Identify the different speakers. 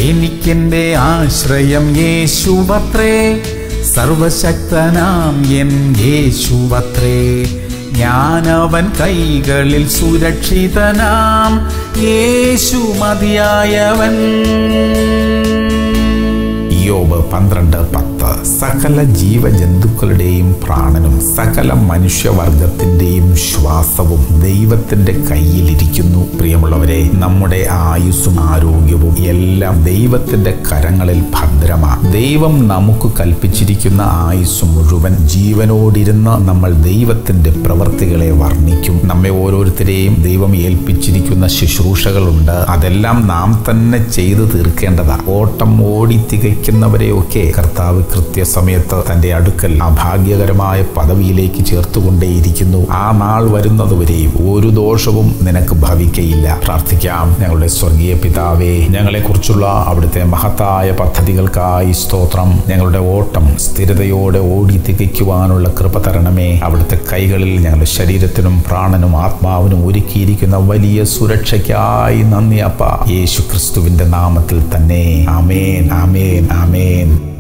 Speaker 1: എനിക്കെന്റെ ആശ്രയം യേശുവത്രേ, സർവശക്തനാം എൻ യേശുവത്രേ. ഞാനവൻ കൈകളിൽ സുരക്ഷിതനാം, യേശു മതിയായവൻ. യോബ് 12:10. സകല ജീവജന്തുക്കളുടെയും പ്രാണനും സകല മനുഷ്യവർഗത്തിന്റെയും ശ്വാസവും ദൈവത്തിന്റെ കയ്യിലിരിക്കുന്നു. പ്രിയമുള്ളവരെ, നമ്മുടെ ആയുസ്സും ആരോഗ്യവും എല്ലാം ദൈവത്തിന്റെ കരങ്ങളിൽ ഭദ്രമാണ്. ദൈവം നമുക്ക് കൽപ്പിച്ചിരിക്കുന്ന ആയുസ് മുഴുവൻ ജീവനോടിരുന്ന് നമ്മൾ ദൈവത്തിന്റെ പ്രവൃത്തികളെ വർണ്ണിക്കും. നമ്മെ ഓരോരുത്തരെയും ദൈവം ഏൽപ്പിച്ചിരിക്കുന്ന ശുശ്രൂഷകളുണ്ട്. അതെല്ലാം നാം തന്നെ ചെയ്തു തീർക്കേണ്ടതാണ്. ഓട്ടം ഓടി തികയ്ക്കുന്നവരെയൊക്കെ കർത്താവ് കൃത്യസമയത്ത് തന്റെ അടുക്കൽ ആ ഭാഗ്യകരമായ പദവിയിലേക്ക് ചേർത്തുകൊണ്ടേയിരിക്കുന്നു. ആ നാൾ വരുന്നതുവരെയും ഒരു ദോഷവും നിനക്ക് ഭവിക്കയില്ല. പ്രാർത്ഥിക്കാം. ഞങ്ങളുടെ സ്വർഗീയ പിതാവേ, ഞങ്ങളെക്കുറിച്ചുള്ള അവിടുത്തെ മഹത്തായ പദ്ധതികൾക്കായി സ്തോത്രം. ഞങ്ങളുടെ ഓട്ടം സ്ഥിരതയോടെ ഓടി തികയ്ക്കുവാനുള്ള കൃപ തരണമേ. അവിടുത്തെ കൈകളിൽ ഞങ്ങളുടെ ശരീരത്തിനും പ്രാണനും ആത്മാവിനും ഒരുക്കിയിരിക്കുന്ന വലിയ സുരക്ഷയ്ക്കായി നന്ദി അപ്പ. യേശു ക്രിസ്തുവിന്റെ നാമത്തിൽ തന്നെ. ആമേൻ, ആമേൻ, ആമേൻ.